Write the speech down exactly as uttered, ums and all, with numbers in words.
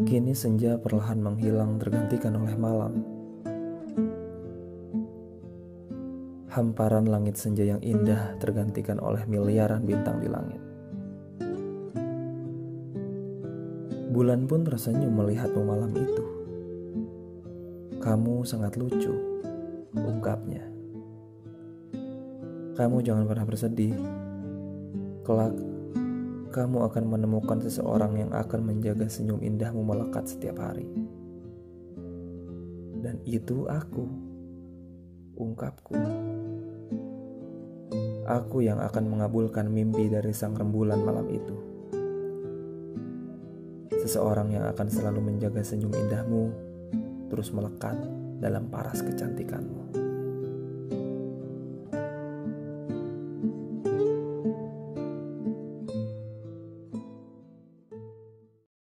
Kini senja perlahan menghilang tergantikan oleh malam. Hamparan langit senja yang indah tergantikan oleh miliaran bintang di langit. Bulan pun tersenyum melihatmu malam itu. Kamu sangat lucu, ungkapnya. Kamu jangan pernah bersedih. Kelak, kamu akan menemukan seseorang yang akan menjaga senyum indahmu melekat setiap hari. Dan itu aku, ungkapku. Aku yang akan mengabulkan mimpi dari sang rembulan malam itu. Seseorang yang akan selalu menjaga senyum indahmu terus melekat dalam paras kecantikanmu.